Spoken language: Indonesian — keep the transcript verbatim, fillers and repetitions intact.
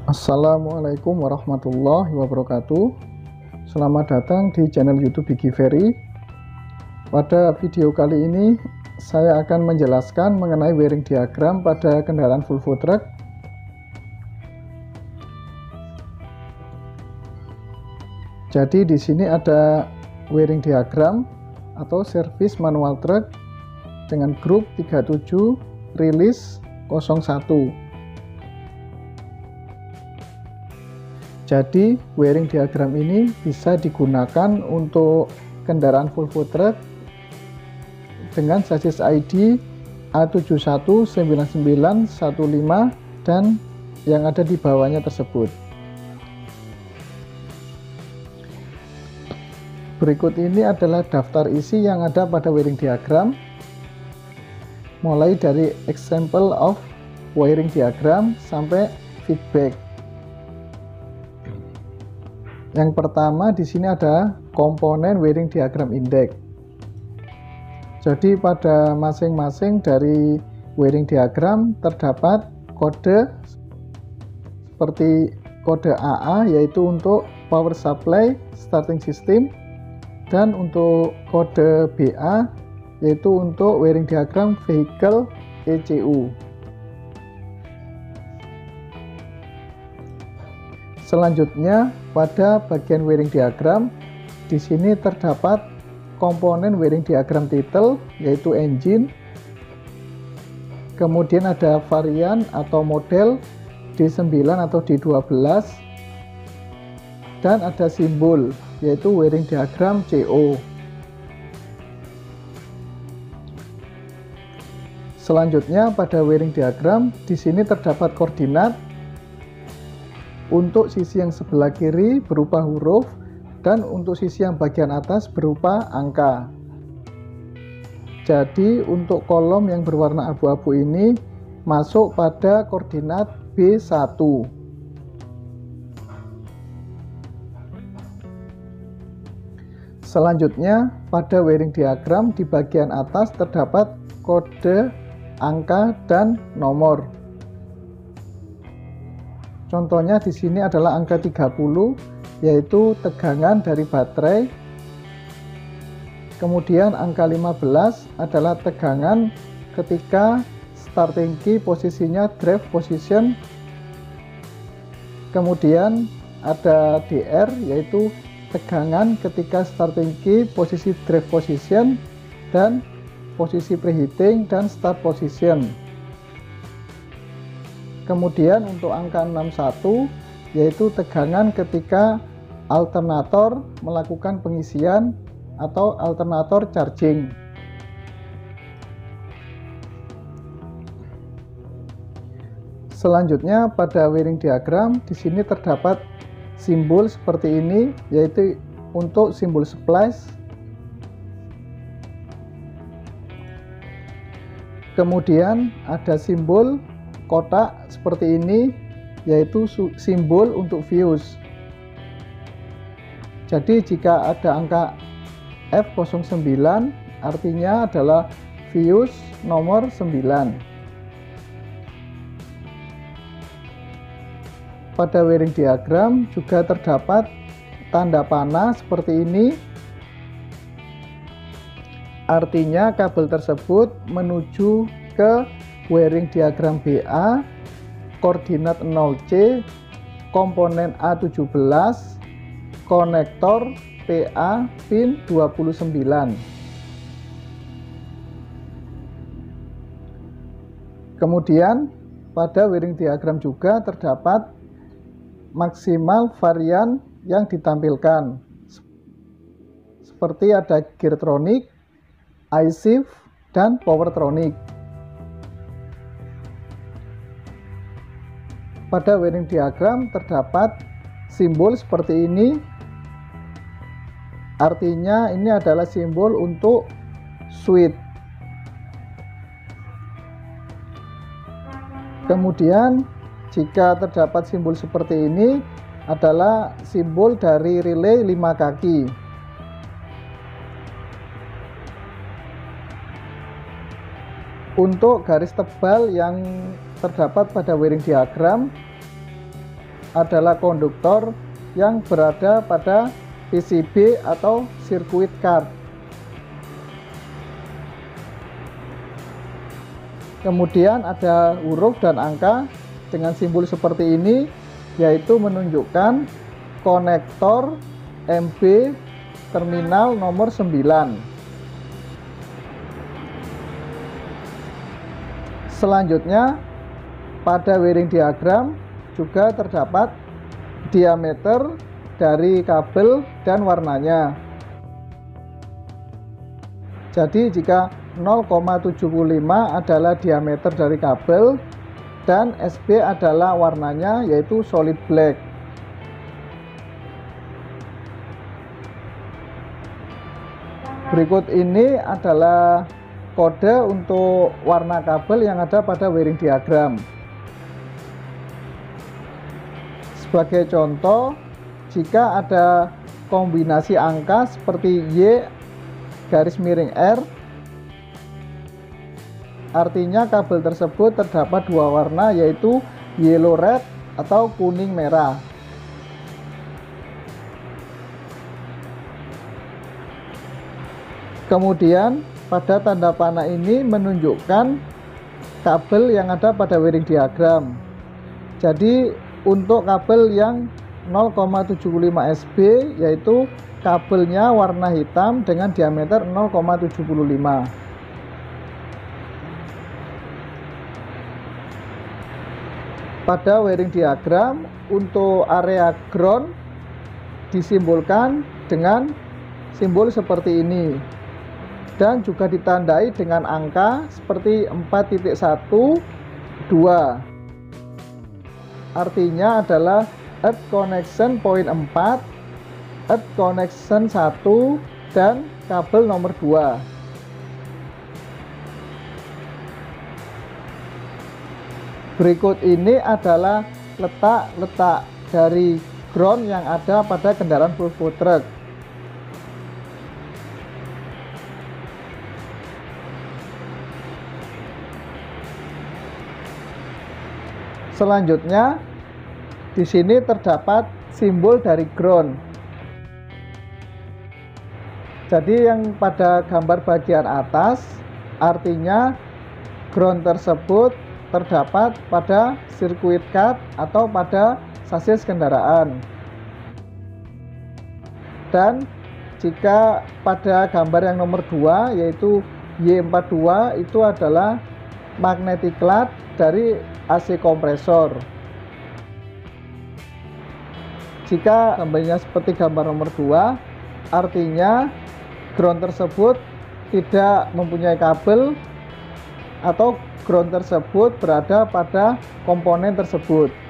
Assalamualaikum warahmatullahi wabarakatuh. Selamat datang di channel YouTube Bigi Ferry. Pada video kali ini saya akan menjelaskan mengenai wiring diagram pada kendaraan Volvo Truck. Jadi di sini ada wiring diagram atau servis manual truk dengan grup tiga puluh tujuh rilis nol satu. Jadi wiring diagram ini bisa digunakan untuk kendaraan Volvo Truck dengan chassis I D A tujuh satu sembilan sembilan satu lima dan yang ada di bawahnya tersebut. Berikut ini adalah daftar isi yang ada pada wiring diagram, mulai dari example of wiring diagram sampai feedback. Yang pertama di sini ada komponen wiring diagram index. Jadi pada masing-masing dari wiring diagram terdapat kode seperti kode A A yaitu untuk power supply starting system, dan untuk kode B A yaitu untuk wiring diagram vehicle E C U. Selanjutnya pada bagian wiring diagram di sini terdapat komponen wiring diagram title yaitu engine. Kemudian ada varian atau model D sembilan atau D dua belas dan ada simbol yaitu wiring diagram C O. Selanjutnya pada wiring diagram di sini terdapat koordinat. Untuk sisi yang sebelah kiri berupa huruf dan untuk sisi yang bagian atas berupa angka. Jadi untuk kolom yang berwarna abu-abu ini masuk pada koordinat B satu. Selanjutnya pada wiring diagram di bagian atas terdapat kode, angka, dan nomor. Contohnya di sini adalah angka tiga puluh yaitu tegangan dari baterai. Kemudian angka lima belas adalah tegangan ketika starting key posisinya drive position. Kemudian ada D R yaitu tegangan ketika starting key posisi drive position dan posisi preheating dan start position. Kemudian untuk angka enam puluh satu yaitu tegangan ketika alternator melakukan pengisian atau alternator charging. Selanjutnya pada wiring diagram di sini terdapat simbol seperti ini yaitu untuk simbol splice. Kemudian ada simbol kotak seperti ini yaitu simbol untuk fuse. Jadi jika ada angka F nol sembilan artinya adalah fuse nomor sembilan. Pada wiring diagram juga terdapat tanda panah seperti ini. Artinya kabel tersebut menuju ke wiring diagram B A, koordinat nol C, komponen A tujuh belas, konektor P A pin dua puluh sembilan. Kemudian pada wiring diagram juga terdapat maksimal varian yang ditampilkan. Seperti ada geartronic, I-shift, dan powertronic. Pada wiring diagram terdapat simbol seperti ini. Artinya ini adalah simbol untuk switch. Kemudian jika terdapat simbol seperti ini adalah simbol dari relay lima kaki. Untuk garis tebal yang terdapat pada wiring diagram adalah konduktor yang berada pada P C B atau circuit card. Kemudian ada huruf dan angka dengan simbol seperti ini, yaitu menunjukkan konektor M B terminal nomor sembilan. Selanjutnya, pada wiring diagram juga terdapat diameter dari kabel dan warnanya. Jadi jika nol koma tujuh lima adalah diameter dari kabel dan S B adalah warnanya yaitu solid black. Berikut ini adalah kode untuk warna kabel yang ada pada wiring diagram. Sebagai contoh, jika ada kombinasi angka seperti Y garis miring R, artinya kabel tersebut terdapat dua warna yaitu yellow red atau kuning merah. Kemudian pada tanda panah ini menunjukkan kabel yang ada pada wiring diagram. Jadi untuk kabel yang nol koma tujuh lima S B yaitu kabelnya warna hitam dengan diameter nol koma tujuh lima. Pada wiring diagram untuk area ground disimbolkan dengan simbol seperti ini dan juga ditandai dengan angka seperti empat titik satu dua. Artinya adalah earth connection point empat, earth connection satu, dan kabel nomor dua. Berikut ini adalah letak-letak dari ground yang ada pada kendaraan full food truck. Selanjutnya, di sini terdapat simbol dari ground. Jadi yang pada gambar bagian atas, artinya ground tersebut terdapat pada sirkuit card atau pada sasis kendaraan. Dan jika pada gambar yang nomor dua, yaitu Y empat puluh dua, itu adalah magnetic card dari A C kompresor. Jika gambarnya seperti gambar nomor dua, artinya ground tersebut tidak mempunyai kabel atau ground tersebut berada pada komponen tersebut.